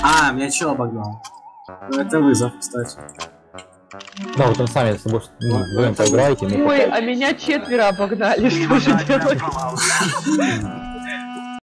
А, меня чел обогнал. Ну, это вызов, кстати. Да, вот он сами с собой вдвоем поиграете. Ой, а меня четверо обогнали, что же делать?